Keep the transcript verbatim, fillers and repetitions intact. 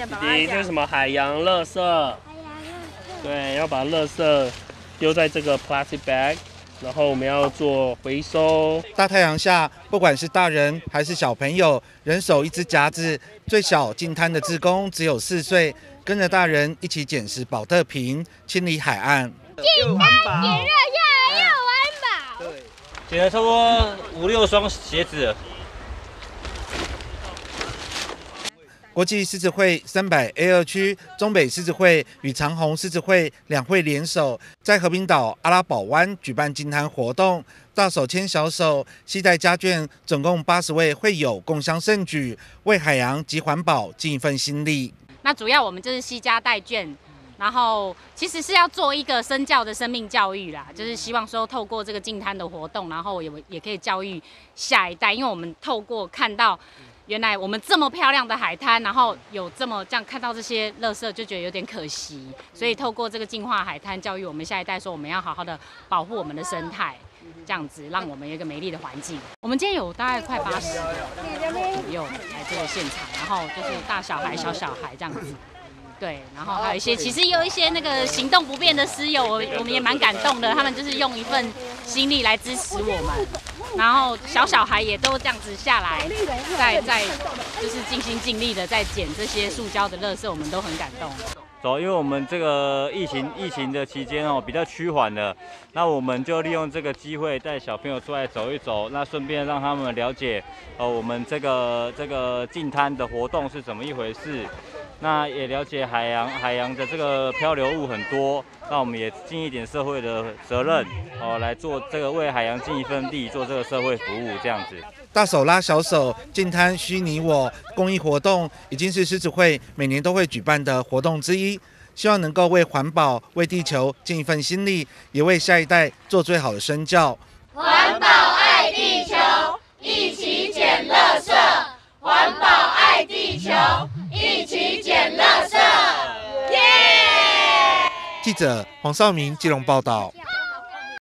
爸爸讲。这是什么海洋垃圾？海洋垃圾。对，要把垃圾丢在这个 plastic bag。 然后我们要做回收。 大太阳下，不管是大人还是小朋友，人手一只夹子。最小进滩的志工只有四岁，跟着大人一起捡拾保特瓶，清理海岸。 又环保，捡热下又环保。对，捡了差不多五六双鞋子。 国际狮子会三百 A 二区中北狮子会与长虹狮子会两会联手，在和平岛阿拉堡湾举办净滩活动，大手牵小手，携带家眷，总共八十位会友共襄盛举，为海洋及环保尽一份心力。 那主要我们就是携家带眷，然后其实是要做一个身教的生命教育啦，就是希望说透过这个净滩的活动，然后也也可以教育下一代，因为我们透过看到。 原来我们这么漂亮的海滩，然后有这么这样看到这些垃圾，就觉得有点可惜。所以透过这个净化海滩，教育我们下一代说，我们要好好的保护我们的生态，这样子让我们有一个美丽的环境。我们今天有大概快八十左右来这个现场，然后就是大小孩、小小孩这样子。 对，然后还有一些，其实也有一些那个行动不便的师友，我我们也蛮感动的。他们就是用一份心力来支持我们，然后小小孩也都这样子下来，在在就是尽心尽力的在捡这些塑胶的垃圾，我们都很感动。 走，因为我们这个疫情疫情的期间哦比较趋缓了，那我们就利用这个机会带小朋友出来走一走，那顺便让他们了解呃我们这个这个净滩的活动是怎么一回事。 那也了解海洋，海洋的这个漂流物很多，那我们也尽一点社会的责任哦，来做这个为海洋尽一份力，做这个社会服务这样子。 大手拉小手，净滩需你我公益活动，已经是狮子会每年都会举办的活动之一。希望能够为环保、为地球尽一份心力，也为下一代做最好的身教。 环保爱地球，一起捡垃圾。环保爱地球。 一起捡垃圾，耶！ 记者黄少明基隆报道。